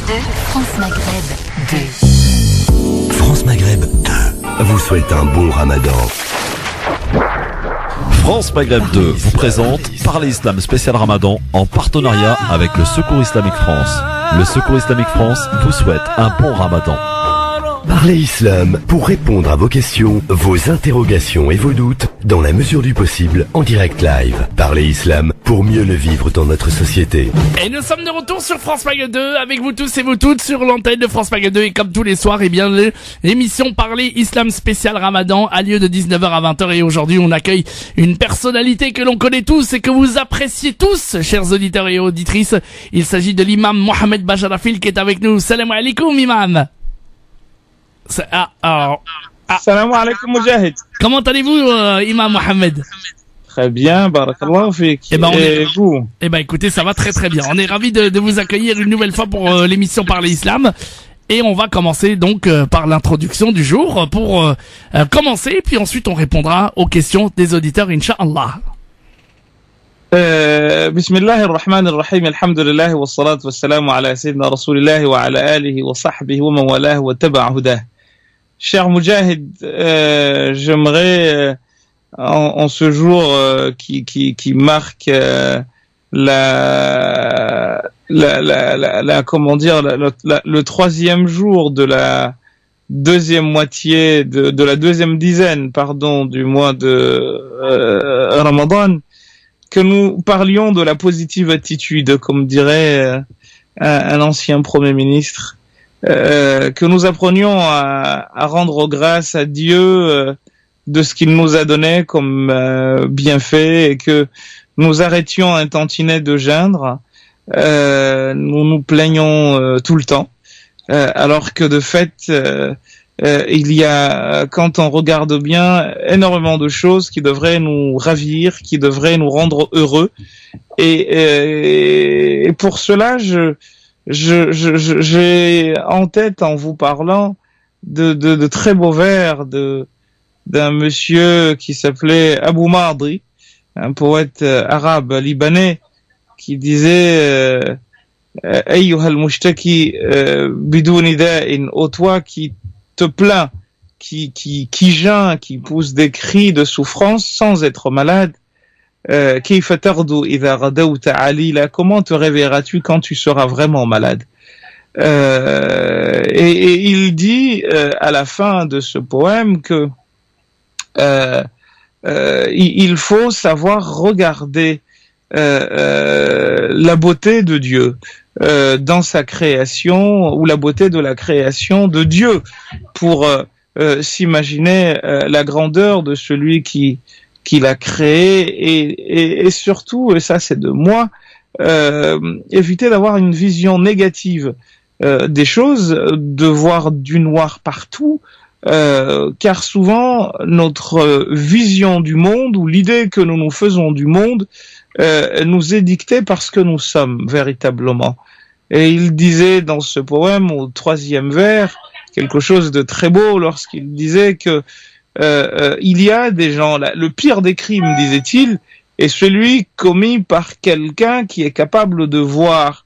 France Maghreb 2. France Maghreb 2 vous souhaite un bon Ramadan. France Maghreb 2 vous présente Parler Islam spécial Ramadan en partenariat avec le Secours Islamique France. Le Secours Islamique France vous souhaite un bon Ramadan. Parlez Islam pour répondre à vos questions, vos interrogations et vos doutes dans la mesure du possible en direct live. Parlez Islam pour mieux le vivre dans notre société. Et nous sommes de retour sur France Maghreb 2 avec vous tous et vous toutes sur l'antenne de France Maghreb 2 et comme tous les soirs, eh bien l'émission Parler Islam spécial Ramadan a lieu de 19h à 20h et aujourd'hui on accueille une personnalité que l'on connaît tous et que vous appréciez tous, chers auditeurs et auditrices. Il s'agit de l'imam Mohamed Bajarafil qui est avec nous. Salam alaikum imam. Salam alaikum Mujahid. Comment allez-vous imam Mohamed? Très bien, barakallahu fik. Et vous? Eh ben écoutez, ça va très très bien. On est ravis de vous accueillir une nouvelle fois pour l'émission Parler Islam. Et on va commencer donc par l'introduction du jour pour commencer. Puis ensuite on répondra aux questions des auditeurs, Inch'Allah. Bismillahir Rahmanir Rahim. Alhamdulillah wa salatu wa salamu ala sayyidina Rasulillah wa ala alihi wa sahbihi wa man walah wa taba'a hudah. Cher Mujahid, j'aimerais en ce jour qui marque comment dire le troisième jour de la deuxième moitié de la deuxième dizaine du mois de Ramadan, que nous parlions de la positive attitude, comme dirait un ancien Premier ministre, que nous apprenions à rendre grâce à Dieu de ce qu'il nous a donné comme bienfait et que nous arrêtions un tantinet de geindre. Nous nous plaignons tout le temps, alors que de fait il y a, quand on regarde bien, énormément de choses qui devraient nous ravir, qui devraient nous rendre heureux. Et pour cela, j'ai en tête, en vous parlant, de très beaux vers d'un monsieur qui s'appelait Abu Mardi, un poète arabe libanais, qui disait Ayyuha al-mushtaki bidouni da'in, ô toi qui te plains, qui geint, qui pousse des cris de souffrance sans être malade. Kayfa tardu idha ghadawta alila, comment te réveilleras-tu quand tu seras vraiment malade? Et il dit à la fin de ce poème que il faut savoir regarder la beauté de Dieu dans sa création, ou la beauté de la création de Dieu, pour s'imaginer la grandeur de celui qui l'a créé, et surtout, et ça c'est de moi, éviter d'avoir une vision négative des choses, de voir du noir partout, car souvent notre vision du monde, ou l'idée que nous nous faisons du monde, nous est dictée par ce que nous sommes véritablement. Et il disait dans ce poème, au troisième vers, quelque chose de très beau, lorsqu'il disait que il y a des gens, le pire des crimes, disait-il, est celui commis par quelqu'un qui est capable de voir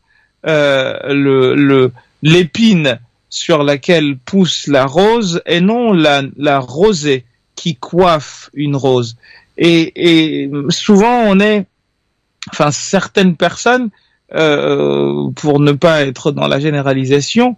l'épine sur laquelle pousse la rose, et non la rosée qui coiffe une rose. Et souvent certaines personnes, pour ne pas être dans la généralisation,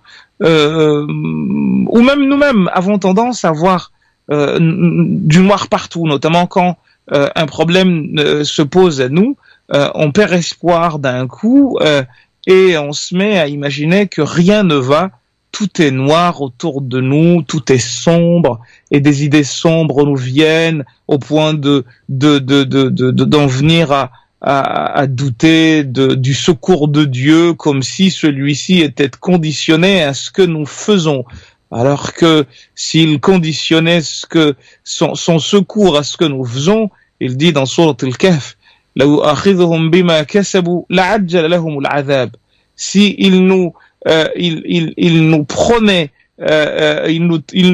ou même nous-mêmes avons tendance à voir du noir partout, notamment quand un problème se pose à nous, on perd espoir d'un coup, et on se met à imaginer que rien ne va, tout est noir autour de nous, tout est sombre, et des idées sombres nous viennent au point d'en venir à douter du secours de Dieu, comme si celui-ci était conditionné à ce que nous faisons. Alors que s'il conditionnait son secours à ce que nous faisons, il dit dans Surat Al-Kahf, لو أخذهم بما كسبوا لعجل لهم العذاب. Si il nous prenait, il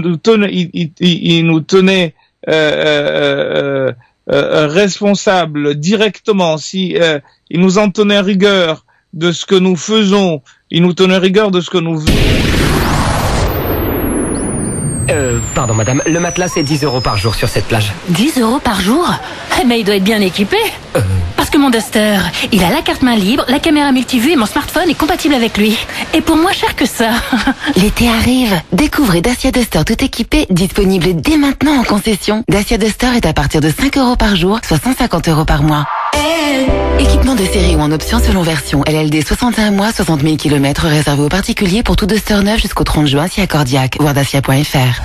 nous tenait responsables directement, si il nous en tenait rigueur de ce que nous faisons il nous tenait rigueur de ce que nous... Pardon madame, le matelas c'est 10 € par jour sur cette plage. 10 € par jour? Mais il doit être bien équipé. Parce que mon Duster, il a la carte main libre, la caméra multivue et mon smartphone est compatible avec lui. Et pour moins cher que ça. L'été arrive. Découvrez Dacia Duster tout équipé, disponible dès maintenant en concession. Dacia Duster est à partir de 5 € par jour, soit 150 € par mois. Équipement de série ou en option selon version. LLD 61 mois, 60 000 km, réservé aux particuliers pour tout Duster neuf jusqu'au 30 juin si accordiaque. Voir dacia.fr.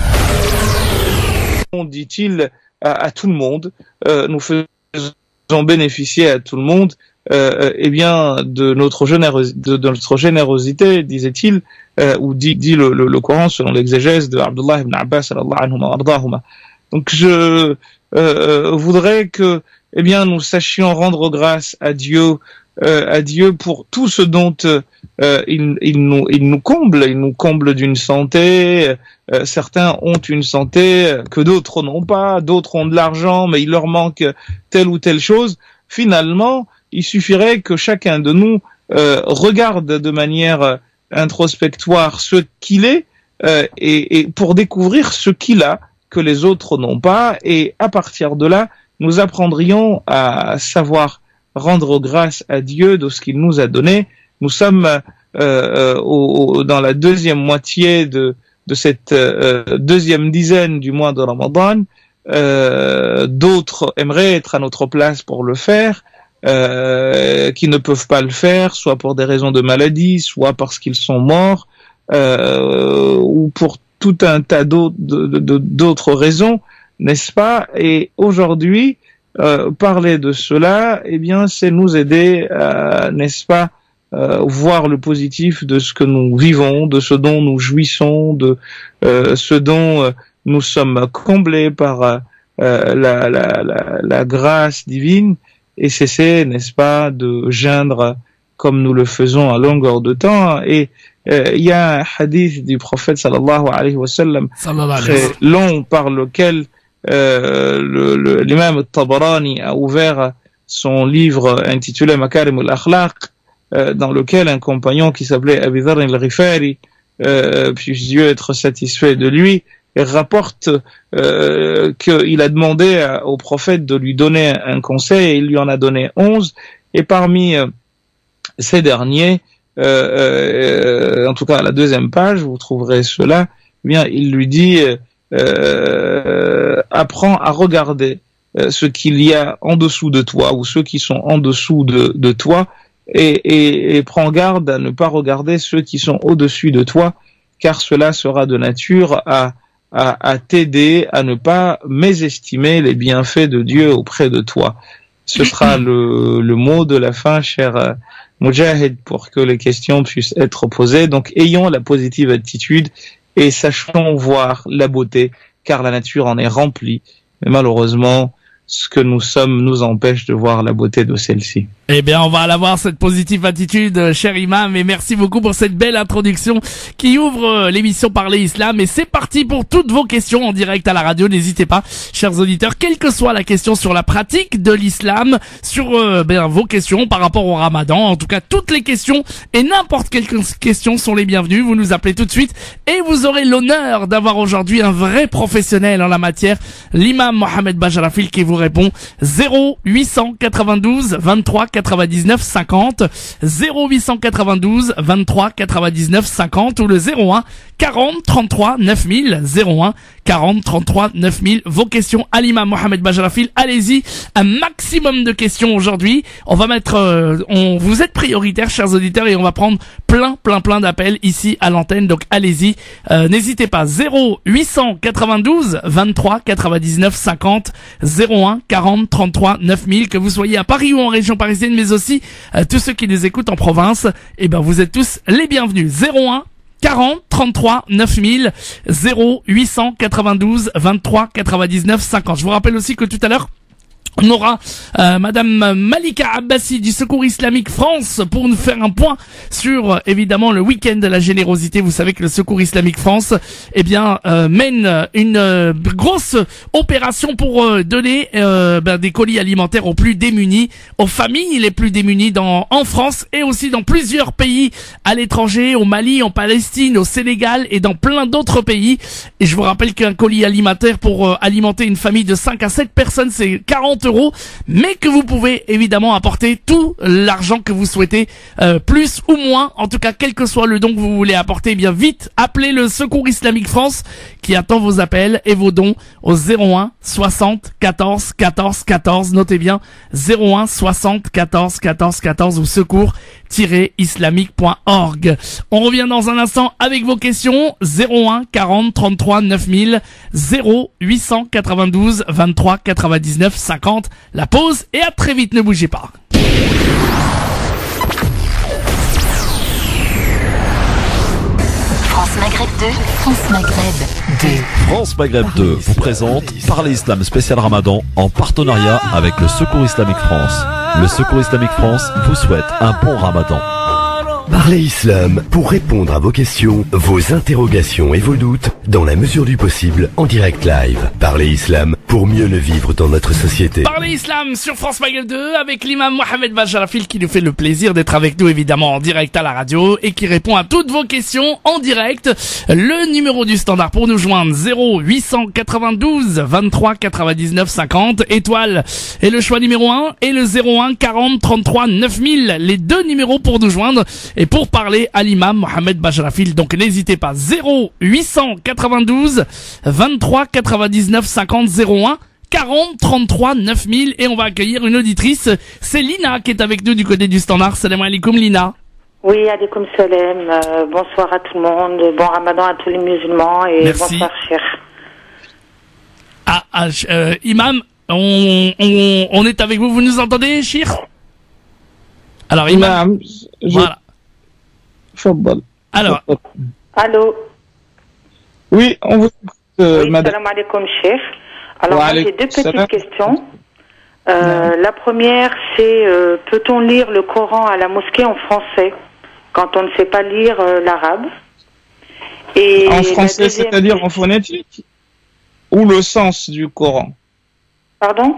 Dit-il à tout le monde, nous faisons bénéficier à tout le monde, eh bien, de notre générosité, disait-il, ou dit le Coran selon l'exégèse de Abdullah ibn Abbas, sallallahu anhuma wa ardahuma. Donc, je voudrais que, eh bien, nous sachions rendre grâce à Dieu pour tout ce dont il nous comble d'une santé. Certains ont une santé que d'autres n'ont pas, d'autres ont de l'argent, mais il leur manque telle ou telle chose. Finalement, il suffirait que chacun de nous regarde de manière introspectoire ce qu'il est et pour découvrir ce qu'il a que les autres n'ont pas. Et à partir de là, nous apprendrions à savoir rendre grâce à Dieu de ce qu'il nous a donné. Nous sommes dans la deuxième moitié de cette deuxième dizaine du mois de Ramadan. D'autres aimeraient être à notre place pour le faire, qui ne peuvent pas le faire, soit pour des raisons de maladie, soit parce qu'ils sont morts, ou pour tout un tas d'autres raisons, n'est-ce pas? Et aujourd'hui, parler de cela, eh bien, c'est nous aider à, n'est-ce pas, voir le positif de ce que nous vivons, de ce dont nous jouissons, de ce dont nous sommes comblés par la grâce divine, et cesser, n'est-ce pas, de geindre comme nous le faisons à longueur de temps. Et il y a un hadith du prophète sallallahu alayhi wa sallam très long par lequel l'imam al-Tabarani a ouvert son livre intitulé Makarim al-Akhlaq, dans lequel un compagnon qui s'appelait Abi Dharr al-Ghifari, puisse Dieu être satisfait de lui, rapporte qu'il a demandé au prophète de lui donner un conseil, et il lui en a donné 11, et parmi ces derniers, en tout cas à la deuxième page, vous trouverez cela, eh bien il lui dit apprends à regarder ce qu'il y a en dessous de toi, ou ceux qui sont en dessous de toi, et prends garde à ne pas regarder ceux qui sont au-dessus de toi, car cela sera de nature à t'aider à ne pas mésestimer les bienfaits de Dieu auprès de toi. Ce sera le mot de la fin, cher Moujahid, pour que les questions puissent être posées. Donc, ayons la positive attitude et sachons voir la beauté, car la nature en est remplie. Mais malheureusement, ce que nous sommes nous empêche de voir la beauté de celle-ci. Eh bien, on va l'avoir, cette positive attitude, cher imam, et merci beaucoup pour cette belle introduction qui ouvre l'émission Parler Islam. Et c'est parti pour toutes vos questions en direct à la radio. N'hésitez pas, chers auditeurs, quelle que soit la question sur la pratique de l'islam, sur vos questions par rapport au ramadan, en tout cas toutes les questions et n'importe quelles questions sont les bienvenues. Vous nous appelez tout de suite et vous aurez l'honneur d'avoir aujourd'hui un vrai professionnel en la matière, l'imam Mohamed Bajrafil, qui vous répond 0892 23 99 50, 0892 23 99 50 ou le 01 40 33 9000, 01 40 33 9000. Vos questions à l'imam Mohamed Bajrafil. Allez-y, un maximum de questions aujourd'hui. On va mettre, vous êtes prioritaires, chers auditeurs, et on va prendre plein d'appels ici à l'antenne. Donc allez-y, n'hésitez pas. 0892 23 99 50, 01 40 33 9000. Que vous soyez à Paris ou en région parisienne, mais aussi tous ceux qui nous écoutent en province, eh ben vous êtes tous les bienvenus. 01 40 33 9000, 0892 23 99 50. Je vous rappelle aussi que tout à l'heure, On aura Madame Malika Abbassi du Secours Islamique France pour nous faire un point sur évidemment le week-end de la générosité. Vous savez que le Secours Islamique France mène une grosse opération pour donner des colis alimentaires aux plus démunis, aux familles les plus démunies en France et aussi dans plusieurs pays à l'étranger, au Mali, en Palestine, au Sénégal et dans plein d'autres pays. Et je vous rappelle qu'un colis alimentaire pour alimenter une famille de 5 à 7 personnes, c'est 40 €, mais que vous pouvez évidemment apporter tout l'argent que vous souhaitez, plus ou moins, en tout cas quel que soit le don que vous voulez apporter. Eh bien vite, appelez le Secours Islamique France qui attend vos appels et vos dons au 01 60 14 14 14. Notez bien 01 60 14 14 14 ou secours-islamique.org. On revient dans un instant avec vos questions. 01 40 33 9000, 0 892 23 99 50. La pause et à très vite, ne bougez pas. France Maghreb 2, France Maghreb 2. France Maghreb 2 vous présente Parler Islam spécial Ramadan en partenariat avec le Secours Islamique France. Le Secours Islamique France vous souhaite un bon Ramadan. Parlez Islam pour répondre à vos questions, vos interrogations et vos doutes dans la mesure du possible en direct live. Parlez Islam pour mieux le vivre dans notre société. Parlez Islam sur France Maghreb 2 avec l'imam Mohamed Bajarafil qui nous fait le plaisir d'être avec nous évidemment en direct à la radio et qui répond à toutes vos questions en direct. Le numéro du standard pour nous joindre 0 892 23 99 50 étoile est le choix numéro 1 et le 01 40 33 9000 les deux numéros pour nous joindre et pour parler à l'imam Mohamed Bajarafil. Donc n'hésitez pas 0 892 23 99 50 01 40 33 9000 et on va accueillir une auditrice. C'est Lina qui est avec nous du côté du standard. Salam alaikum Lina. Oui, alaikum salam. Bonsoir à tout le monde. Bon Ramadan à tous les musulmans et merci. Bonsoir cher. Imam, on est avec vous. Vous nous entendez, Chir? Alors Imam, voilà. Alors. Allô. Oui, on vous écoute, oui, madame. salam alaikum, chef. Alors, moi, j'ai deux petites questions. La première, c'est peut-on lire le Coran à la mosquée en français quand on ne sait pas lire l'arabe? Et en français, c'est-à-dire en phonétique? Ou le sens du Coran? Pardon?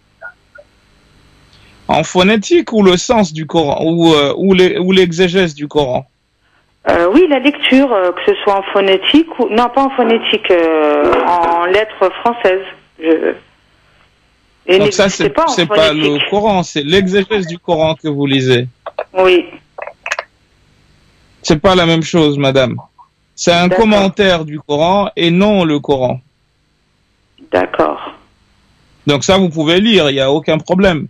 En phonétique ou le sens du Coran? Ou l'exégèse du Coran? Oui, la lecture, que ce soit en phonétique ou... Non, pas en phonétique, en lettres françaises. Donc ça, c'est pas le Coran, c'est l'exégèse du Coran que vous lisez. Oui. C'est pas la même chose, madame. C'est un commentaire du Coran et non le Coran. D'accord. Donc ça, vous pouvez lire, il n'y a aucun problème.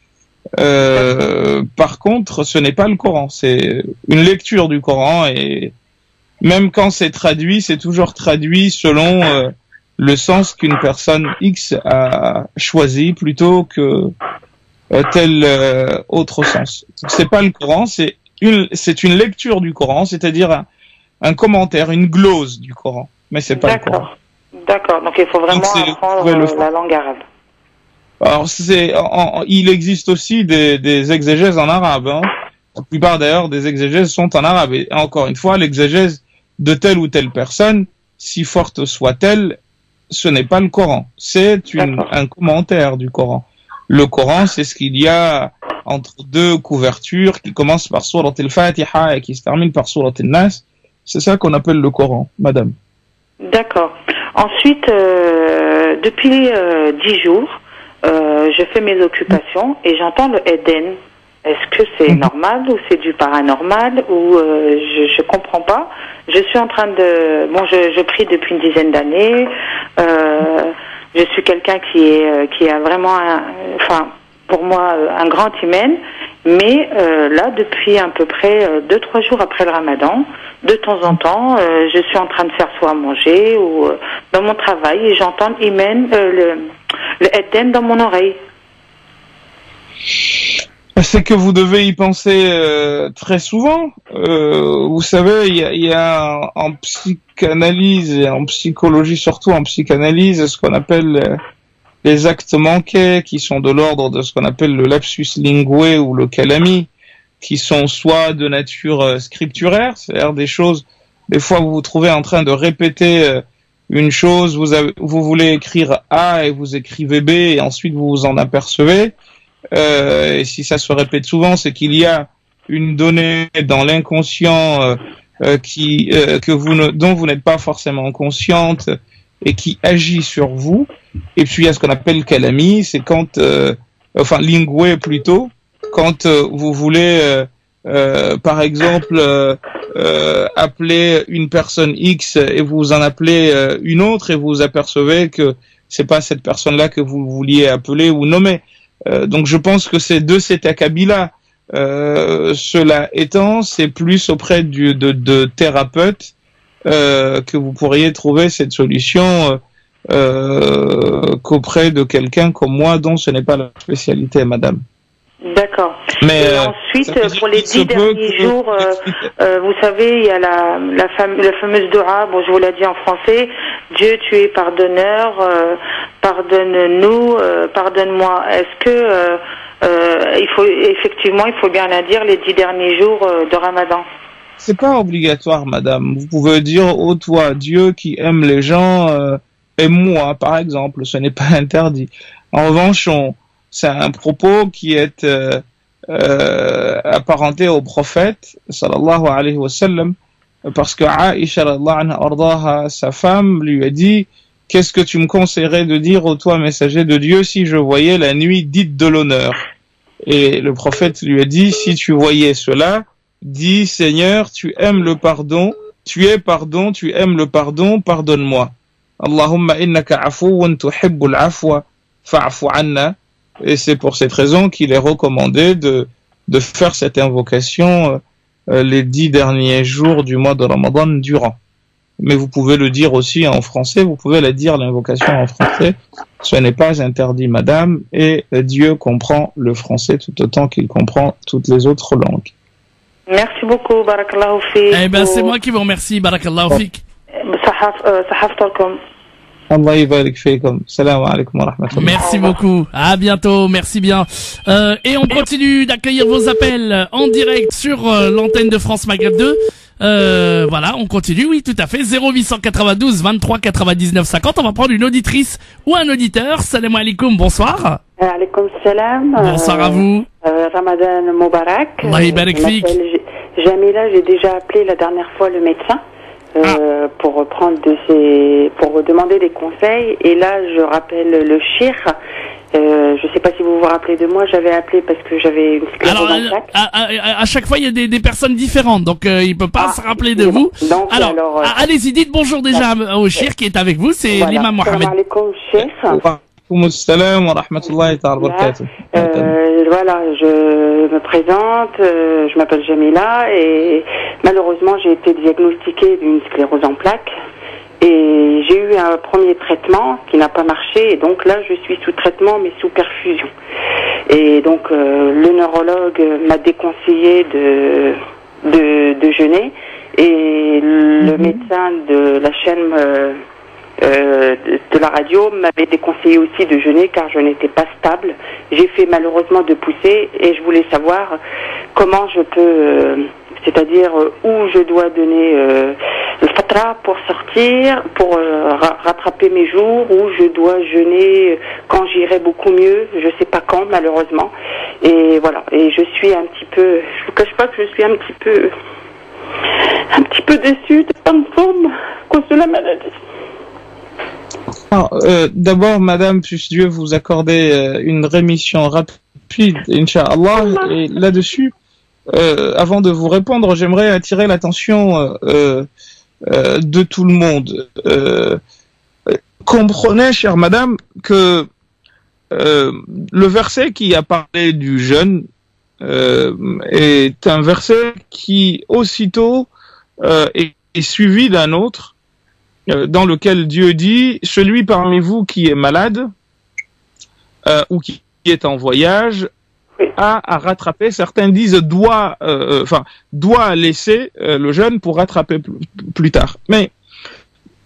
Par contre, ce n'est pas le Coran, c'est une lecture du Coran et même quand c'est traduit, c'est toujours traduit selon le sens qu'une personne X a choisi plutôt que tel autre sens. C'est pas le Coran, c'est une lecture du Coran, c'est-à-dire un commentaire, une glose du Coran, mais c'est pas le Coran. D'accord, donc il faut vraiment apprendre la langue arabe. Alors il existe aussi des exégèses en arabe. Hein. La plupart d'ailleurs des exégèses sont en arabe. Et encore une fois, l'exégèse de telle ou telle personne, si forte soit-elle, ce n'est pas le Coran. C'est un commentaire du Coran. Le Coran, c'est ce qu'il y a entre deux couvertures qui commencent par Surat al-Fatiha et qui se terminent par Surat al-Nas. C'est ça qu'on appelle le Coran, madame. D'accord. Ensuite, depuis 10 jours, je fais mes occupations et j'entends le Eden. Est-ce que c'est normal ou c'est du paranormal ou je comprends pas. Je suis en train de... Bon, je prie depuis une dizaine d'années. Je suis quelqu'un qui a vraiment, pour moi, un grand hymen. Mais là, depuis à peu près 2-3 jours après le Ramadan, de temps en temps, je suis en train de faire soit à manger ou dans mon travail et j'entends l'hymen, le Eden dans mon oreille. C'est que vous devez y penser très souvent. Vous savez, il y a en psychanalyse et en psychologie, surtout en psychanalyse, ce qu'on appelle les actes manqués qui sont de l'ordre de ce qu'on appelle le lapsus linguae ou le kalami, qui sont soit de nature scripturaire, c'est-à-dire des choses, des fois vous vous trouvez en train de répéter une chose, vous voulez écrire A et vous écrivez B et ensuite vous vous en apercevez. Et si ça se répète souvent, c'est qu'il y a une donnée dans l'inconscient dont vous n'êtes pas forcément consciente et qui agit sur vous. Et puis il y a ce qu'on appelle kalami, c'est quand, lingué plutôt, quand vous voulez, par exemple, appeler une personne X et vous en appelez une autre et vous apercevez que c'est pas cette personne-là que vous vouliez appeler ou nommer. Donc je pense que c'est de cet acabit-là. Cela étant, c'est plus auprès de thérapeutes que vous pourriez trouver cette solution qu'auprès de quelqu'un comme moi dont ce n'est pas la spécialité, madame. D'accord. Mais et ensuite, pour les 10 derniers jours, vous savez, il y a la fameuse dua, bon, je vous l'ai dit en français, Dieu, tu es pardonneur, pardonne-nous, pardonne-moi. Est-ce que il faut bien la dire les 10 derniers jours de Ramadan? C'est pas obligatoire, madame. Vous pouvez dire, ô toi, Dieu qui aime les gens, aime-moi, par exemple. Ce n'est pas interdit. En revanche, c'est un propos qui est apparenté au prophète, sallallahu alayhi wa sallam, parce que Aïcha, radhiyallahu anha, ardaha, sa femme, lui a dit, qu'est-ce que tu me conseillerais de dire, ô toi, messager de Dieu, si je voyais la nuit dite de l'honneur? Et le prophète lui a dit, si tu voyais cela, dis, Seigneur, tu aimes le pardon, tu aimes le pardon, pardonne-moi. Allahumma innaka afuwun tuhibbul afwa, fa'afu anna. Et c'est pour cette raison qu'il est recommandé de faire cette invocation les 10 derniers jours du mois de Ramadan durant. Mais vous pouvez le dire aussi en français, vous pouvez la dire l'invocation en français. Ce n'est pas interdit, madame, et Dieu comprend le français tout autant qu'il comprend toutes les autres langues. Merci beaucoup, barakallahu fik. Eh ben, c'est moi qui vous remercie, barakallahu fik. Allah yibarik fikum. Salam alaikum wa rahmatullah. Merci beaucoup. À bientôt. Merci bien. Et on continue d'accueillir vos appels en direct sur l'antenne de France Maghreb 2. Voilà, on continue. Oui, tout à fait. 0892 23 99 50. On va prendre une auditrice ou un auditeur. Salam alaikum. Bonsoir. Alaikum salam. Bonsoir à vous. Ramadan Moubarak. Allah yibarik fik. Jamila, j'ai déjà appelé la dernière fois le médecin. Pour pour demander des conseils, et là je rappelle le chir. Je sais pas si vous vous rappelez de moi, j'avais appelé parce que j'avais une sclérose en plaques. À chaque fois il y a des personnes différentes, donc il peut pas se rappeler de vous. Donc, alors allez-y, dites bonjour déjà au chir qui est avec vous, c'est l'imam Mohamed. Salam alaikum, chir. Salam wa rahmatullahi wa barakatuh. Voilà, je me présente, je m'appelle Jamila et malheureusement j'ai été diagnostiquée d'une sclérose en plaques et j'ai eu un premier traitement qui n'a pas marché et donc là je suis sous traitement mais sous perfusion. Et donc le neurologue m'a déconseillé de jeûner et le médecin de la chaîne de la radio m'avait déconseillé aussi de jeûner car je n'étais pas stable. J'ai fait malheureusement de poussées et je voulais savoir comment je peux, c'est-à-dire où je dois donner le fatra pour sortir, pour rattraper mes jours, où je dois jeûner quand j'irai beaucoup mieux, je sais pas quand malheureusement. Et voilà, et je suis un petit peu, je vous cache pas que je suis un petit peu déçue de pas me forme à cause de la maladie. D'abord, madame, puisse Dieu vous accorder une rémission rapide, Inch'Allah. Et là-dessus, avant de vous répondre, j'aimerais attirer l'attention de tout le monde. Comprenez, chère madame, que le verset qui a parlé du jeûne est un verset qui, aussitôt, est suivi d'un autre, dans lequel Dieu dit, celui parmi vous qui est malade ou qui est en voyage a à rattraper, certains disent doit laisser le jeûne pour rattraper plus tard. Mais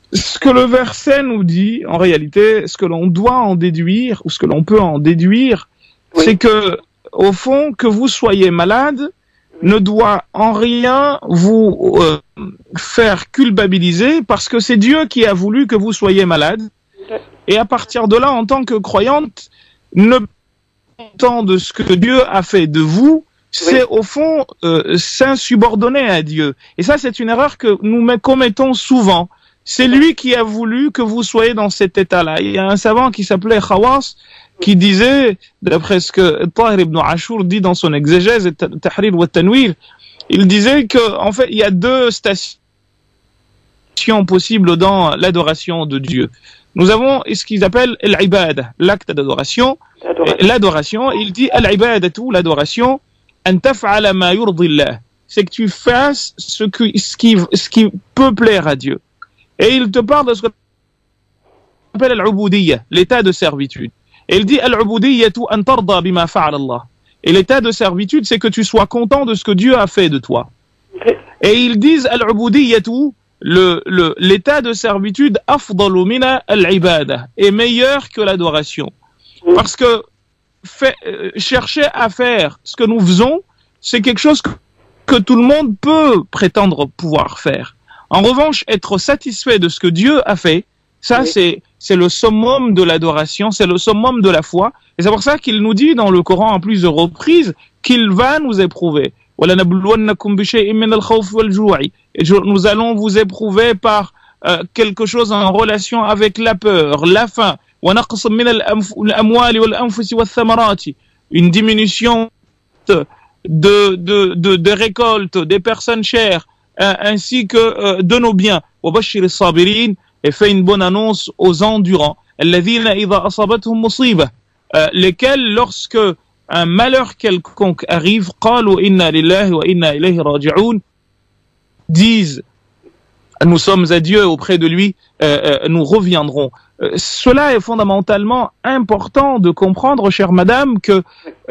ce que le verset nous dit, en réalité, ce que l'on doit en déduire, ou ce que l'on peut en déduire, c'est que, au fond, que vous soyez malade, ne doit en rien vous faire culpabiliser, parce que c'est Dieu qui a voulu que vous soyez malade. Et à partir de là, en tant que croyante, ne pas de ce que Dieu a fait de vous, c'est au fond s'insubordonner à Dieu. Et ça, c'est une erreur que nous commettons souvent. C'est lui qui a voulu que vous soyez dans cet état-là. Il y a un savant qui s'appelait Khawas, qui disait, d'après ce que Tahir ibn Ashur dit dans son exégèse, Tahrir wa Tanwir, il disait que, en fait, il y a deux stations possibles dans l'adoration de Dieu. Nous avons ce qu'ils appellent l'ibad, l'acte d'adoration. L'adoration, il dit al-ibadatu, l'adoration, an taf'ala ma yurdillah. C'est que tu fasses ce qui peut plaire à Dieu. Et il te parle de ce qu'on appelle al-ubudiyya, l'état de servitude. Et il dit al-ubudiyyatu an tarda bima fa'ala Allah. Et l'état de servitude, c'est que tu sois content de ce que Dieu a fait de toi. Et ils disent al-ubudiyyatu, l'état de servitude afdalu mina al-ibada, est meilleur que l'adoration. Parce que chercher à faire ce que nous faisons, c'est quelque chose que tout le monde peut prétendre pouvoir faire. En revanche, être satisfait de ce que Dieu a fait, ça c'est le summum de l'adoration, c'est le summum de la foi. Et c'est pour ça qu'il nous dit dans le Coran à plusieurs reprises qu'il va nous éprouver. Nous allons vous éprouver par quelque chose en relation avec la peur, la faim, une diminution des récoltes, des personnes chères, ainsi que de nos biens. Et fait une bonne annonce aux endurants, lesquels, lorsque un malheur quelconque arrive, disent, nous sommes à Dieu, auprès de lui, nous reviendrons. Cela est fondamentalement important de comprendre, chère madame, que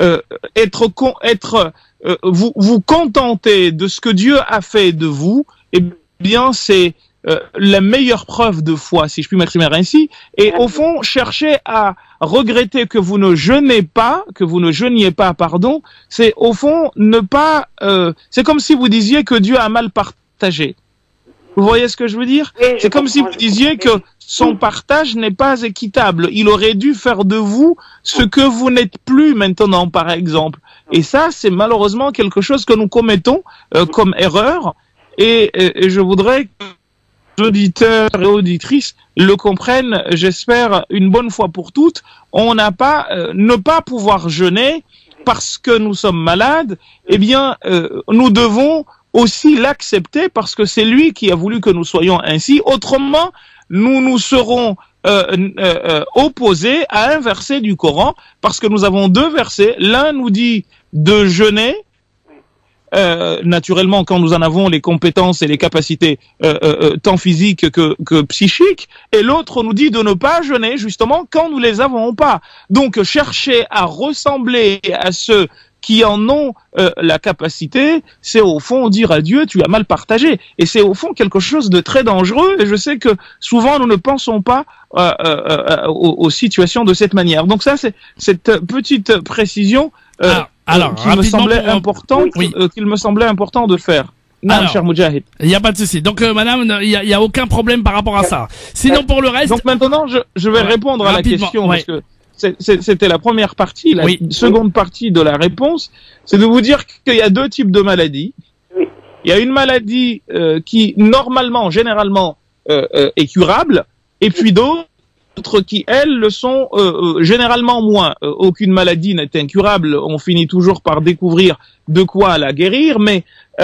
vous contenter de ce que Dieu a fait de vous, eh bien c'est la meilleure preuve de foi, si je puis m'exprimer ainsi, et au fond, chercher à regretter que vous ne jeûniez pas, pardon, c'est au fond ne pas, c'est comme si vous disiez que Dieu a mal partagé. Vous voyez ce que je veux dire? C'est comme si vous disiez que son partage n'est pas équitable. Il aurait dû faire de vous ce que vous n'êtes plus maintenant, par exemple. Et ça, c'est malheureusement quelque chose que nous commettons comme erreur. Et je voudrais que les auditeurs et auditrices le comprennent, j'espère, une bonne fois pour toutes. On n'a pas, ne pas pouvoir jeûner parce que nous sommes malades, eh bien, nous devons aussi l'accepter parce que c'est lui qui a voulu que nous soyons ainsi. Autrement, nous nous serons opposés à un verset du Coran parce que nous avons deux versets. L'un nous dit de jeûner, naturellement quand nous en avons les compétences et les capacités tant physiques que psychiques, et l'autre nous dit de ne pas jeûner justement quand nous les avons pas. Donc chercher à ressembler à ceux qui en ont la capacité, c'est au fond dire à Dieu, tu as mal partagé. Et c'est au fond quelque chose de très dangereux, et je sais que souvent nous ne pensons pas aux situations de cette manière. Donc ça, c'est cette petite précision qu'il me semblait important de faire. Non, cher Moudjahid. Il n'y a pas de souci. Donc, madame, il y a aucun problème par rapport à ça. Sinon, pour le reste... Donc maintenant, je vais répondre à la question, parce que c'était la première partie. La seconde partie de la réponse, c'est de vous dire qu'il y a deux types de maladies. Il y a une maladie qui, normalement, généralement, est curable, et puis d'autres qui, elles, le sont généralement moins. Aucune maladie n'est incurable. On finit toujours par découvrir de quoi la guérir, mais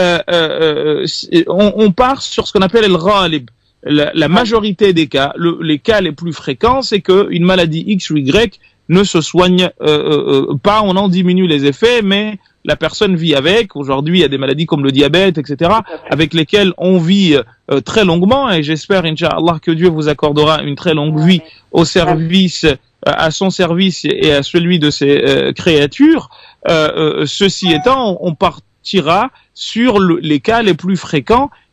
on part sur ce qu'on appelle le ghalib. La majorité des cas, les cas les plus fréquents, c'est qu'une maladie X ou Y ne se soigne pas, on en diminue les effets, mais la personne vit avec. Aujourd'hui, il y a des maladies comme le diabète, etc., avec lesquelles on vit très longuement, et j'espère, Inch'Allah, que Dieu vous accordera une très longue vie au service, à son service et à celui de ses créatures. Ceci étant, on partira sur les cas les plus fréquents,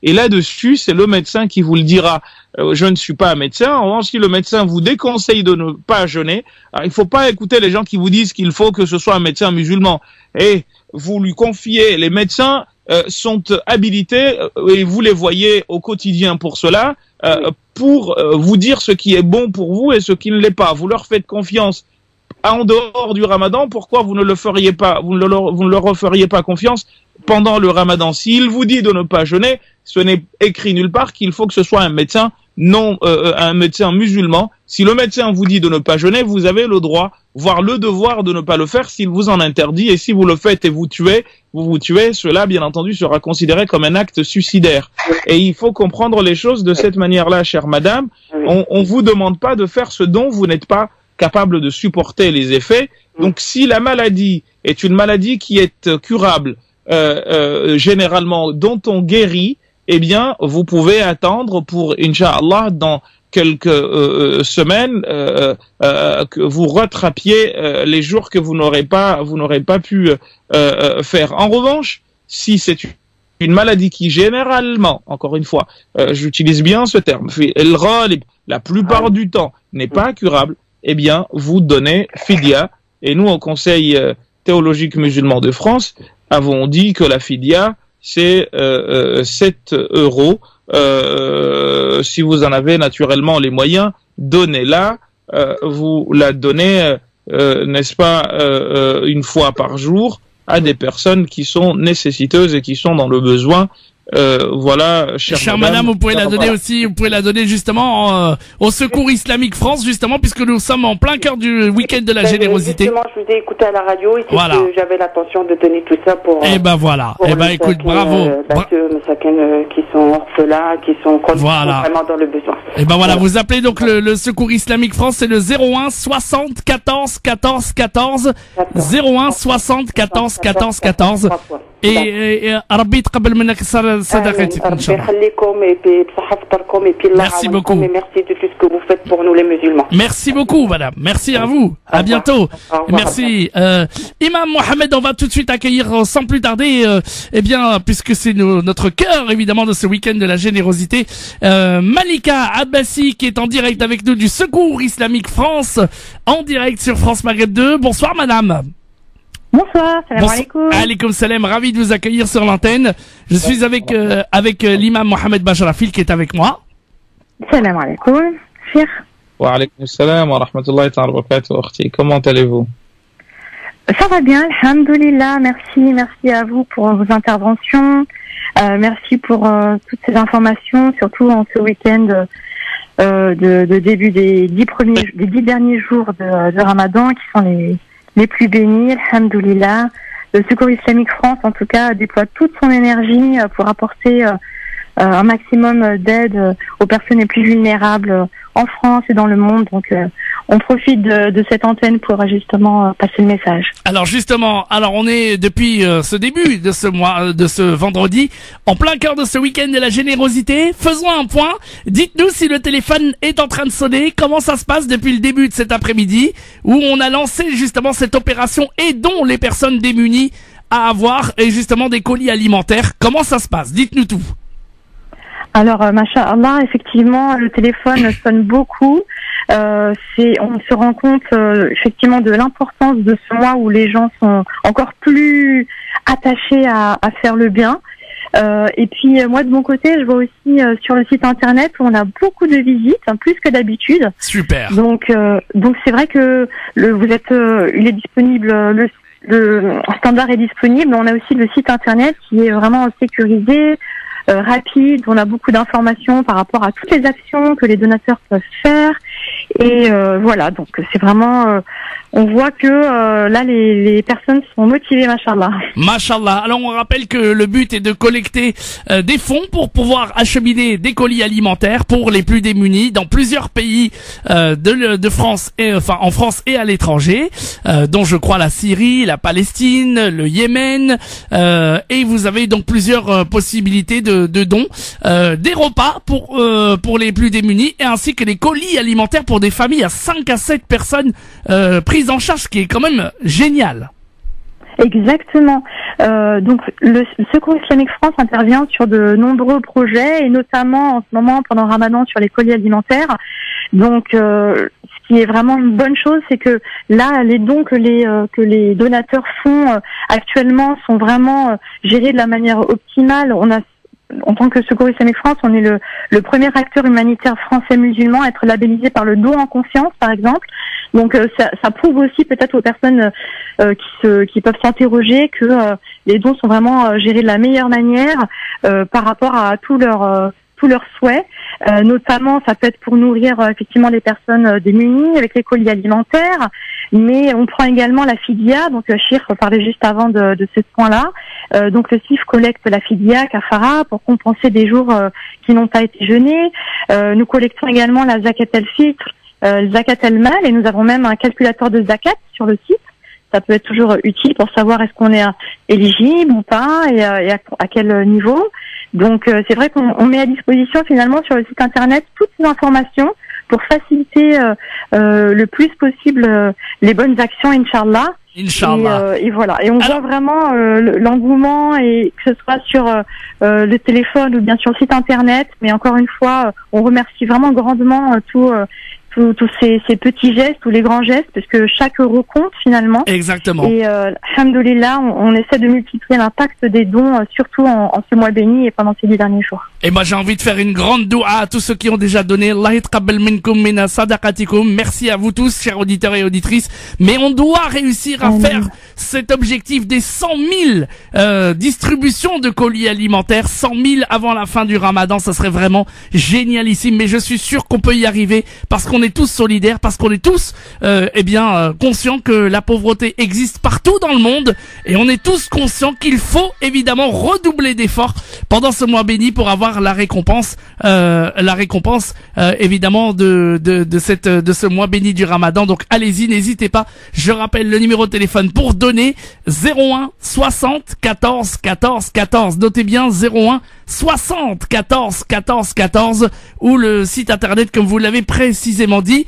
Et là-dessus, c'est le médecin qui vous le dira. Je ne suis pas un médecin. En revanche, si le médecin vous déconseille de ne pas jeûner, alors il ne faut pas écouter les gens qui vous disent qu'il faut que ce soit un médecin musulman. Et vous lui confiez, les médecins sont habilités, et vous les voyez au quotidien pour cela, pour vous dire ce qui est bon pour vous et ce qui ne l'est pas. Vous leur faites confiance en dehors du Ramadan. Pourquoi vous ne le feriez pas, vous ne leur referiez pas confiance pendant le Ramadan? S'il vous dit de ne pas jeûner, ce n'est écrit nulle part qu'il faut que ce soit un médecin un médecin musulman. Si le médecin vous dit de ne pas jeûner, vous avez le droit, voire le devoir de ne pas le faire s'il vous en interdit. Et si vous le faites et vous vous tuez, cela, bien entendu, sera considéré comme un acte suicidaire. Et il faut comprendre les choses de cette manière-là, chère madame. On vous demande pas de faire ce dont vous n'êtes pas capable de supporter les effets. Donc, si la maladie est une maladie qui est curable, généralement, dont on guérit, eh bien, vous pouvez attendre pour, Inch'Allah, dans quelques semaines, que vous rattrapiez les jours que vous n'aurez pas pu faire. En revanche, si c'est une maladie qui généralement, encore une fois, j'utilise bien ce terme, la plupart du temps n'est pas curable, eh bien, vous donnez fidia. Et nous, au Conseil théologique musulman de France, avons dit que la fidia, c'est 7 euros. Si vous en avez naturellement les moyens, donnez-la. Vous la donnez, n'est-ce pas, une fois par jour à des personnes qui sont nécessiteuses et qui sont dans le besoin. Voilà, chère madame, vous pouvez la donner aussi, vous pouvez la donner justement au Secours Islamique France, justement, puisque nous sommes en plein cœur du week-end de la générosité. Justement, je vous ai écouté à la radio et voilà. J'avais l'intention de donner tout ça pour. Et ben voilà. Et ben écoute, bravo. Qui sont orphelins, qui sont voilà. Vraiment dans le besoin. Et ben voilà, vous appelez donc le Secours Islamique France, c'est le 01 60 14 14 14 01 60 14 14 14. Et ربي يتقبل منك صدقتك ان شاء الله. Merci beaucoup. Merci de tout ce que vous faites pour nous les musulmans. Merci beaucoup madame. Merci à vous. À bientôt. Merci. Imam Mohamed, on va tout de suite accueillir sans plus tarder eh bien puisque c'est notre cœur évidemment de ce week-end de la générosité, Malika Abbassi qui est en direct avec nous du Secours Islamique France en direct sur France Maghreb 2. Bonsoir madame. Bonsoir, salam alaikum. Alaikum salam, ravi de vous accueillir sur l'antenne. Je suis avec l'imam Mohamed Bachrafil qui est avec moi. Salam alaikum, Cheikh. Wa alaikum salam wa rahmatullahi wa barakatuh. Comment allez-vous? Ça va bien, alhamdoulilah, merci à vous pour vos interventions. Merci pour toutes ces informations, surtout en ce week-end de début des 10 derniers jours de Ramadan qui sont les plus bénis, alhamdoulilah. Le Secours Islamique France, en tout cas, déploie toute son énergie pour apporter un maximum d'aide aux personnes les plus vulnérables en France et dans le monde. Donc, on profite de cette antenne pour justement passer le message. Alors justement, on est depuis ce début de ce mois, de ce vendredi, en plein cœur de ce week-end de la générosité. Faisons un point. Dites-nous si le téléphone est en train de sonner. Comment ça se passe depuis le début de cet après-midi où on a lancé justement cette opération Aidons les personnes démunies à avoir et justement des colis alimentaires. Comment ça se passe? Dites-nous tout. Alors, masha'Allah, effectivement, le téléphone sonne beaucoup. On se rend compte effectivement de l'importance de ce mois où les gens sont encore plus attachés à faire le bien. Et puis moi de mon côté, je vois aussi sur le site internet où on a beaucoup de visites, plus que d'habitude. Super. Donc c'est vrai que il est disponible, le standard est disponible. On a aussi le site internet qui est vraiment sécurisé. Rapide, on a beaucoup d'informations par rapport à toutes les actions que les donateurs peuvent faire et voilà, donc c'est vraiment on voit que là les personnes sont motivées, machallah. Machallah. Alors on rappelle que le but est de collecter des fonds pour pouvoir acheminer des colis alimentaires pour les plus démunis dans plusieurs pays de France et en France et à l'étranger, dont je crois la Syrie, la Palestine, le Yémen, et vous avez donc plusieurs possibilités de dons, des repas pour les plus démunis et ainsi que des colis alimentaires pour des familles à 5 à 7 personnes prises en charge, ce qui est quand même génial. Exactement. Donc le Secours Islamique France intervient sur de nombreux projets et notamment en ce moment pendant Ramadan sur les colis alimentaires. Donc ce qui est vraiment une bonne chose, c'est que là les dons que les donateurs font actuellement sont vraiment gérés de la manière optimale. On a en tant que Secours Islamique France, on est le premier acteur humanitaire français musulman à être labellisé par le don en conscience, par exemple. Donc ça prouve aussi peut-être aux personnes qui peuvent s'interroger que les dons sont vraiment gérés de la meilleure manière par rapport à tous leurs souhaits. Notamment, ça peut être pour nourrir effectivement les personnes démunies avec les colis alimentaires, mais on prend également la fidia. Donc Chir parlait juste avant de ce point-là. Donc le CIF collecte la fidia, kafara, pour compenser des jours qui n'ont pas été jeûnés. Nous collectons également la zakat al-fitr, zakat al-mal, et nous avons même un calculateur de zakat sur le site. Ça peut être toujours utile pour savoir est-ce qu'on est éligible ou pas et à quel niveau. Donc c'est vrai qu'on met à disposition finalement sur le site internet toutes ces informations pour faciliter le plus possible les bonnes actions, Inch'Allah. Inch'Allah. Et voilà. Et on voit vraiment l'engouement, et que ce soit sur le téléphone ou bien sur le site internet. Mais encore une fois, on remercie vraiment grandement tous ces petits gestes, tous les grands gestes, parce que chaque euro compte finalement. Exactement. Et alhamdoulilah, on essaie de multiplier l'impact des dons, surtout en ce mois béni et pendant ces 10 derniers jours. Et moi j'ai envie de faire une grande doua à tous ceux qui ont déjà donné. Allah yatqabbal minkum min sadaqatikum. Merci à vous tous, chers auditeurs et auditrices. Mais on doit réussir à faire cet objectif des 100 000 distributions de colis alimentaires, 100 000 avant la fin du Ramadan. Ça serait vraiment génialissime. Mais je suis sûr qu'on peut y arriver parce qu'on est tous solidaires, parce qu'on est tous conscients que la pauvreté existe partout dans le monde, et on est tous conscients qu'il faut évidemment redoubler d'efforts pendant ce mois béni pour avoir la récompense évidemment de ce mois béni du Ramadan. Donc allez-y, n'hésitez pas. Je rappelle le numéro de téléphone pour donner: 01 60 14 14 14. Notez bien, 01 60 14 14 14, ou le site internet comme vous l'avez précisément dit,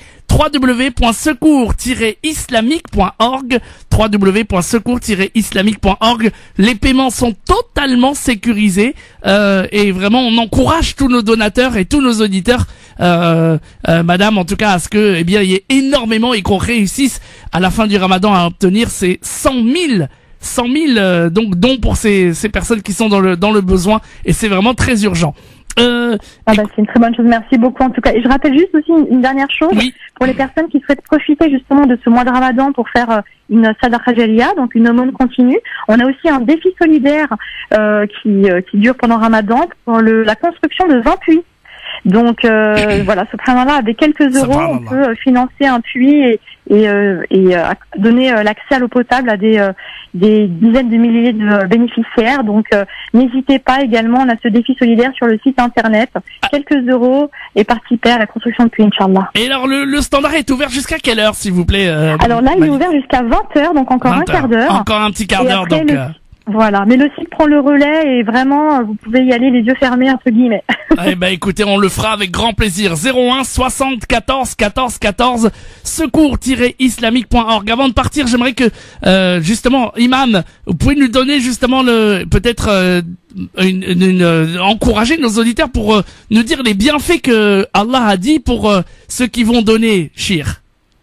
www.secours-islamique.org, www.secours-islamique.org. Les paiements sont totalement sécurisés et vraiment on encourage tous nos donateurs et tous nos auditeurs, madame, en tout cas, à ce que il y ait énormément et qu'on réussisse à la fin du Ramadan à obtenir ces 100 000 donc dons pour ces personnes qui sont dans le besoin, et c'est vraiment très urgent. C'est une très bonne chose, merci beaucoup en tout cas. Et je rappelle juste aussi une dernière chose, pour les personnes qui souhaitent profiter justement de ce mois de Ramadan pour faire une sadaqa jariya, donc une aumône continue. On a aussi un défi solidaire qui dure pendant Ramadan pour la construction de 20 puits. Donc voilà, subhanallah, avec quelques euros, on peut financer un puits et donner l'accès à l'eau potable à des dizaines de milliers de bénéficiaires. Donc n'hésitez pas également, on a ce défi solidaire sur le site internet. Quelques euros et participer à la construction de puits, Inch'Allah. Et alors le standard est ouvert jusqu'à quelle heure, s'il vous plaît? Alors là, il est ouvert jusqu'à 20h, donc encore un quart d'heure. Encore un petit quart d'heure, donc... Voilà, mais le site prend le relais et vraiment, vous pouvez y aller les yeux fermés, entre guillemets. Eh ben, écoutez, on le fera avec grand plaisir. 01 60 14 14 14, secours-islamique.org. Avant de partir, j'aimerais que, justement, Imam, vous pouvez nous donner justement peut-être encourager nos auditeurs pour nous dire les bienfaits que Allah a dit pour ceux qui vont donner, Chir.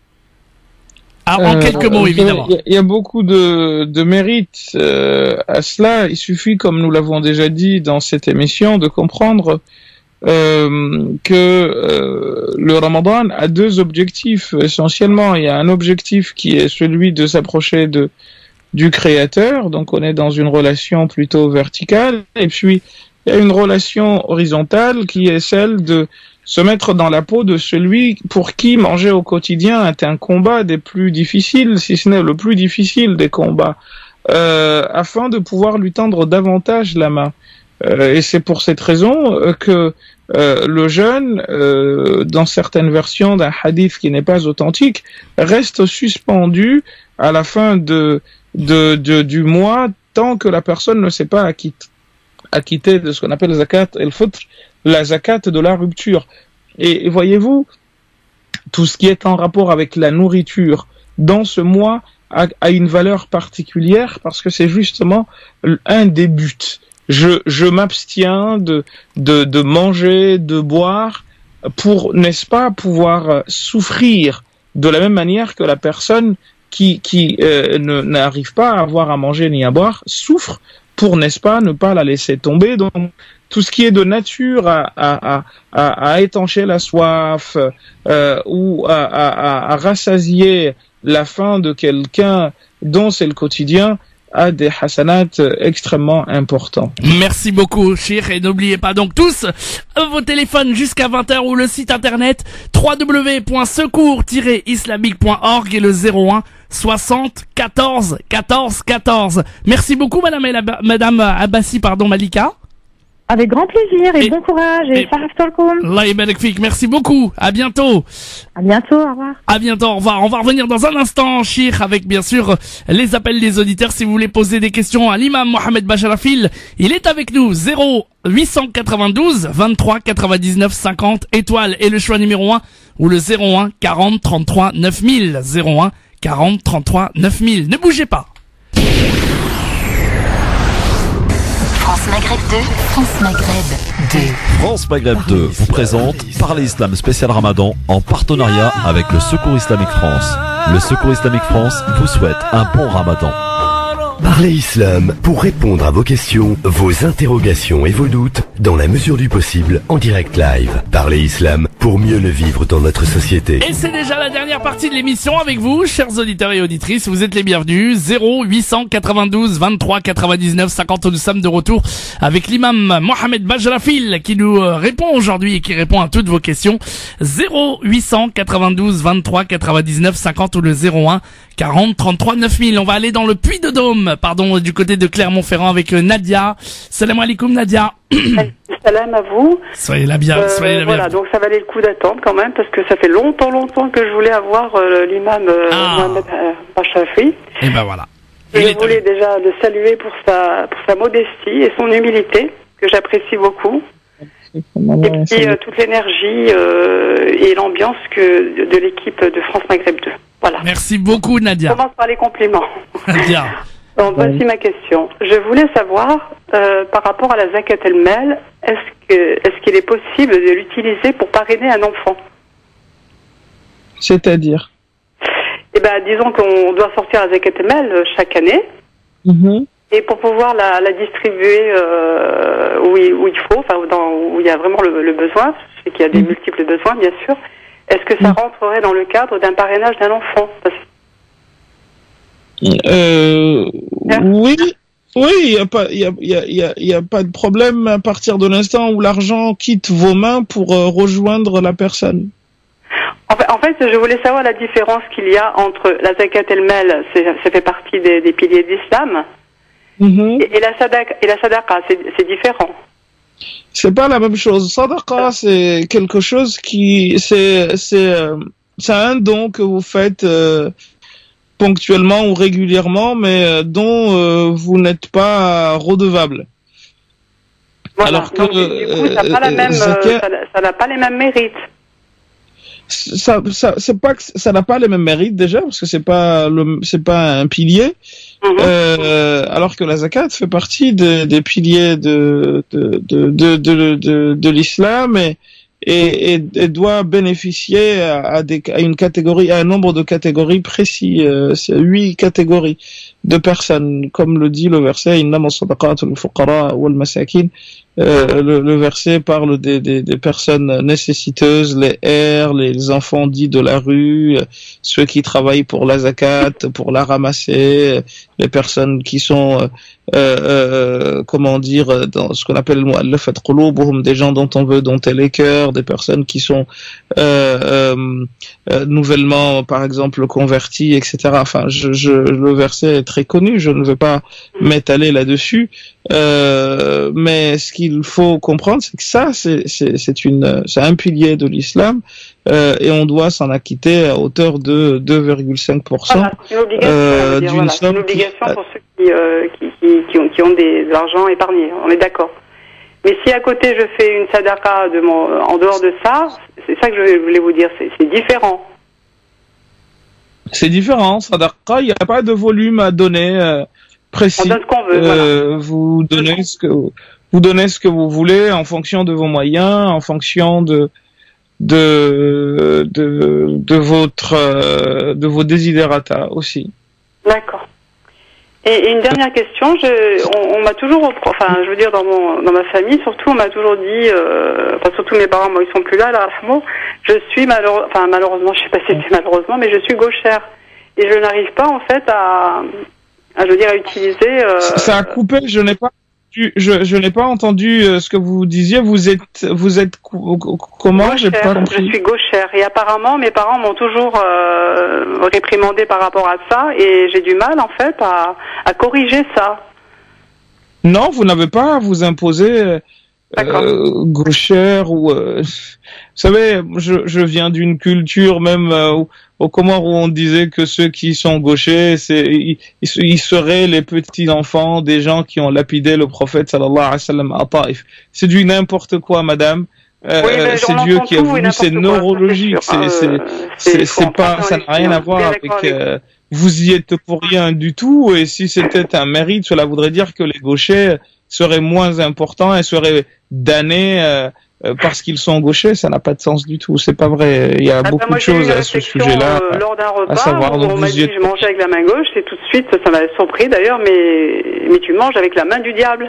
En quelques mots, évidemment. Il y a beaucoup de mérite à cela. Il suffit, comme nous l'avons déjà dit dans cette émission, de comprendre que le Ramadan a deux objectifs essentiellement. Il y a un objectif qui est celui de s'approcher du Créateur, donc on est dans une relation plutôt verticale, et puis il y a une relation horizontale qui est celle de se mettre dans la peau de celui pour qui manger au quotidien est un combat des plus difficiles, si ce n'est le plus difficile des combats, afin de pouvoir lui tendre davantage la main. Et c'est pour cette raison que le jeûne, dans certaines versions d'un hadith qui n'est pas authentique, reste suspendu à la fin du mois tant que la personne ne s'est pas acquittée de ce qu'on appelle zakat el-fitr, la zakat de la rupture. Et voyez-vous, tout ce qui est en rapport avec la nourriture dans ce mois a une valeur particulière parce que c'est justement un des buts. Je m'abstiens de manger, de boire pour, n'est-ce pas, pouvoir souffrir de la même manière que la personne qui n'arrive pas à avoir à manger ni à boire souffre pour, n'est-ce pas, ne pas la laisser tomber. Donc, tout ce qui est de nature à étancher la soif ou à rassasier la faim de quelqu'un dont c'est le quotidien a des hasanats extrêmement importants. Merci beaucoup, Cheikh, et n'oubliez pas donc tous vos téléphones jusqu'à 20h ou le site internet www.secours-islamique.org et le 01 60 14 14 14. Merci beaucoup, Madame Abbassi, Malika. Avec grand plaisir et bon courage et Faraf Tolkoum. Allah yabarak fik. Merci beaucoup. À bientôt. À bientôt. Au revoir. À bientôt. Au revoir. On va revenir dans un instant, Cheikh, avec bien sûr les appels des auditeurs. Si vous voulez poser des questions à l'imam Mohamed Bacharafil, il est avec nous. 0892 23 99 50 étoiles et le choix numéro 1 ou le 01 40 33 9000. 01 40 33 9000. Ne bougez pas. France Maghreb 2, France Maghreb 2. France Maghreb 2 vous présente Parler Islam spécial Ramadan en partenariat avec le Secours Islamique France. Le Secours Islamique France vous souhaite un bon Ramadan. Parlez Islam pour répondre à vos questions, vos interrogations et vos doutes dans la mesure du possible en direct live. Parlez Islam pour mieux le vivre dans notre société. Et c'est déjà la dernière partie de l'émission avec vous, chers auditeurs et auditrices. Vous êtes les bienvenus. 0892 23 99 50. Nous sommes de retour avec l'imam Mohamed Bacharafil qui nous répond aujourd'hui et qui répond à toutes vos questions. 0892 23 99 50 ou le 01 40 33 9000. On va aller dans le Puy-de-Dôme, du côté de Clermont-Ferrand avec Nadia. Salam alaikum Nadia. Salam à vous. Soyez la bienvenue. Voilà, donc ça valait le coup d'attendre quand même parce que ça fait longtemps que je voulais avoir l'imam Mohamed Bacharafil. Et ben voilà. Et je voulais déjà le saluer pour sa modestie et son humilité que j'apprécie beaucoup. Et puis toute l'énergie et l'ambiance de l'équipe de France Maghreb 2. Voilà. Merci beaucoup Nadia. Je commence par les compliments. Nadia. Donc voici ma question. Je voulais savoir par rapport à la zakat el-mal, est-ce qu'il est possible de l'utiliser pour parrainer un enfant? C'est-à-dire? Eh ben disons qu'on doit sortir la zakat el-mal chaque année. Et pour pouvoir la distribuer où il faut, enfin où il y a vraiment le besoin, je sais qu'il y a des multiples besoins bien sûr, est-ce que ça rentrerait dans le cadre d'un parrainage d'un enfant? Oui, il y a pas de problème à partir de l'instant où l'argent quitte vos mains pour rejoindre la personne. En fait, je voulais savoir la différence qu'il y a entre la zakat el-mal, ça fait partie des piliers de l'islam, et la sadaqa, c'est différent. C'est pas la même chose. Sadaqa, c'est quelque chose c'est un don que vous faites ponctuellement ou régulièrement, mais dont vous n'êtes pas redevable. Voilà. Alors que donc, du coup, ça n'a pas les mêmes mérites. C'est pas que ça n'a pas les mêmes mérites déjà parce que c'est pas un pilier. Alors que la zakat fait partie des piliers de l'islam et doit bénéficier à une catégorie, à un nombre de catégories précis. C'est 8 catégories de personnes, comme le dit le verset Innama sadaqatu al-fuqara wal masakin. Le verset parle des personnes nécessiteuses, les airs, les enfants dits de la rue, ceux qui travaillent pour la zakat, pour la ramasser, les personnes qui sont dans ce qu'on appelle le mu'allafat qulubuhum, des gens dont on veut dompter les cœurs, des personnes qui sont nouvellement par exemple converties, etc. Enfin, le verset est très connu, je ne veux pas m'étaler là-dessus, mais ce qu'il faut comprendre, c'est que ça, c'est un pilier de l'islam, et on doit s'en acquitter à hauteur de 2,5% d'une somme. C'est une obligation pour ceux qui ont de l'argent épargné. On est d'accord. Mais si à côté je fais une sadaqa en dehors de ça, c'est ça que je voulais vous dire, c'est différent. C'est différent. Sadaqa, il n'y a pas de volume à donner précis. On donne ce qu'on veut. Voilà. Vous donnez ce que vous voulez en fonction de vos moyens, en fonction de vos desiderata aussi. D'accord. Et une dernière question, on m'a toujours, enfin, je veux dire dans ma famille, surtout, on m'a toujours dit, surtout mes parents, moi ils sont plus là, je suis malheureusement, je sais pas si c'est malheureusement, mais je suis gauchère et je n'arrive pas en fait à utiliser. Ça a coupé, je n'ai pas entendu ce que vous disiez. Vous êtes comment? J'ai pas compris. Je suis gauchère et apparemment mes parents m'ont toujours réprimandé par rapport à ça et j'ai du mal en fait à corriger ça. Non, vous n'avez pas à vous imposer gauchère ou. Vous savez, je viens d'une culture même au Comores où on disait que ceux qui sont gauchers, ils seraient les petits enfants des gens qui ont lapidé le prophète sallallahu alayhi wa sallam à Taïf. C'est du n'importe quoi, madame. C'est Dieu qui a voulu, c'est neurologique, c'est pas, ça n'a rien à voir avec. Vous y êtes pour rien du tout, et si c'était un mérite, cela voudrait dire que les gauchers seraient moins importants et seraient damnés parce qu'ils sont gauchers. Ça n'a pas de sens du tout, c'est pas vrai. Il y a beaucoup de choses à ce sujet-là lors d'un repas, à savoir. on m'a dit que je mangeais avec la main gauche, et tout de suite, ça m'a surpris d'ailleurs, mais tu manges avec la main du diable.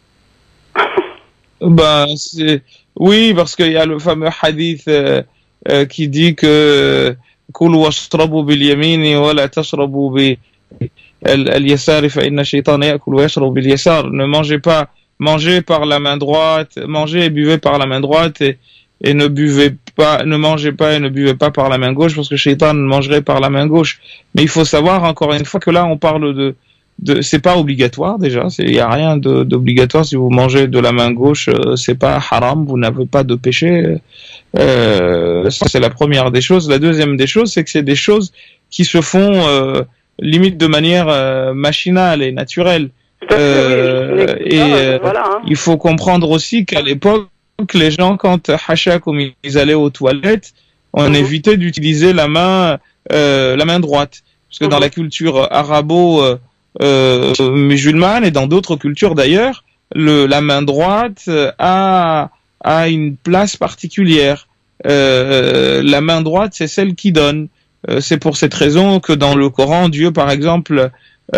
Oui, parce qu'il y a le fameux hadith qui dit que كلوا واشربوا باليمين ولا تشربوا باليسار فإن الشيطان يأكل ويشرب باليسار. Ne mangez par la main droite, mangez et buvez par la main droite et ne mangez pas et ne buvez pas par la main gauche parce que Shaitan mangerait par la main gauche. Mais il faut savoir encore une fois que là on parle c'est pas obligatoire déjà, il y a rien d'obligatoire. Si vous mangez de la main gauche, c'est pas haram, vous n'avez pas de péché. Ça c'est la première des choses. La deuxième des choses, c'est que c'est des choses qui se font limite de manière machinale et naturelle. Il faut comprendre aussi qu'à l'époque, les gens, quand comme ils allaient aux toilettes, on évitait d'utiliser la main droite, parce que dans la culture arabo-musulmane et dans d'autres cultures d'ailleurs, la main droite a une place particulière. La main droite, c'est celle qui donne. C'est pour cette raison que dans le Coran, Dieu, par exemple,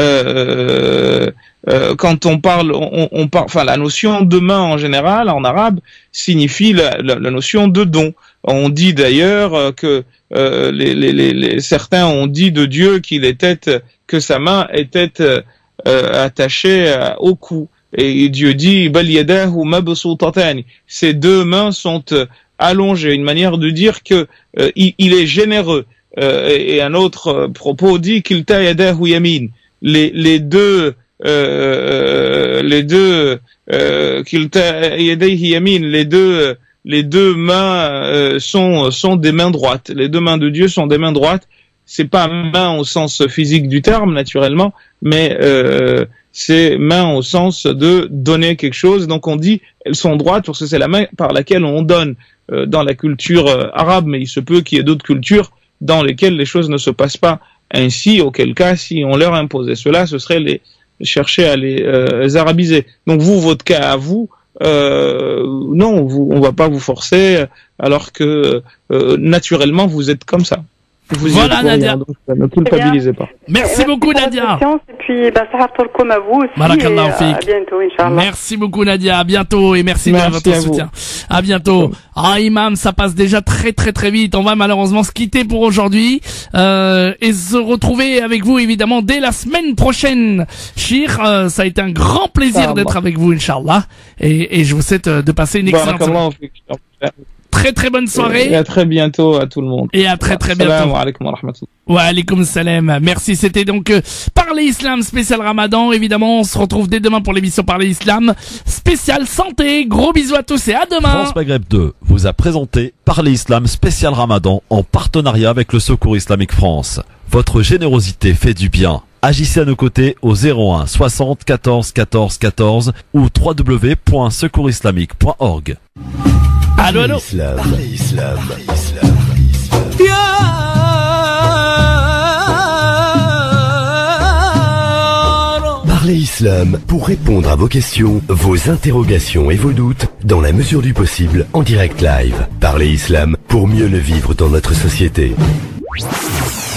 quand on parle, enfin, la notion de main en général, en arabe, signifie la notion de don. On dit d'ailleurs que certains ont dit de Dieu que sa main était attachée au cou. Et Dieu dit, bal yadahu mabsuutatan. Ces deux mains sont allongées, une manière de dire que il est généreux. Et un autre propos dit kilta yadahu yamin. Les deux kilta yadayhi yamin, les deux mains sont des mains droites. Les deux mains de Dieu sont des mains droites. C'est pas main au sens physique du terme, naturellement, mais c'est main au sens de donner quelque chose. Donc on dit elles sont droites parce que c'est la main par laquelle on donne dans la culture arabe, mais il se peut qu'il y ait d'autres cultures dans lesquelles les choses ne se passent pas ainsi, auquel cas, si on leur imposait cela, ce serait chercher à les arabiser. Donc vous, votre cas à vous, non, on va pas vous forcer, alors que naturellement vous êtes comme ça. Voilà Nadia. Donc, ne culpabilisez pas. Merci beaucoup Nadia. Et puis, sahartolkom à vous aussi. Barakallahu fik. À bientôt, Inch'Allah. Merci beaucoup Nadia, à bientôt et merci de votre soutien. À bientôt. Imam, ça passe déjà très très très vite. On va malheureusement se quitter pour aujourd'hui et se retrouver avec vous évidemment dès la semaine prochaine. Shir, ça a été un grand plaisir d'être avec vous, Inch'Allah. Et je vous souhaite de passer une excellente semaine. Très très bonne soirée. Et à très bientôt à tout le monde. Et à très très bientôt. Assalamu alaikum wa rahmatullah. Wa alaikum salam. Merci, c'était donc Parler Islam spécial Ramadan. Évidemment, on se retrouve dès demain pour l'émission Parler Islam spécial santé. Gros bisous à tous et à demain. France Maghreb 2 vous a présenté Parler Islam spécial Ramadan en partenariat avec le Secours Islamique France. Votre générosité fait du bien. Agissez à nos côtés au 01 60 14 14 14 ou www.secoursislamique.org. Allô, allô. Parler Islam. Islam pour répondre à vos questions, vos interrogations et vos doutes dans la mesure du possible en direct live. Parlez Islam pour mieux le vivre dans notre société.